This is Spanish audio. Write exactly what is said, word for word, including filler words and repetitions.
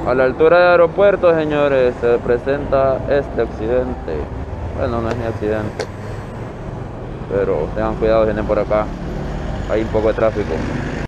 A la altura del aeropuerto, señores, se presenta este accidente. Bueno, no es ni accidente, pero tengan cuidado, vienen por acá. Hay un poco de tráfico.